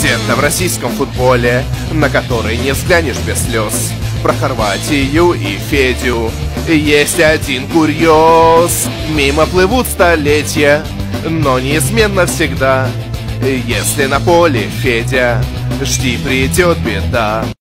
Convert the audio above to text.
Легенда в российском футболе, на которой не взглянешь без слез. Про Хорватию и Федю есть один курьез. Мимо плывут столетия, но неизменно всегда. Если на поле Федя, жди, придет беда.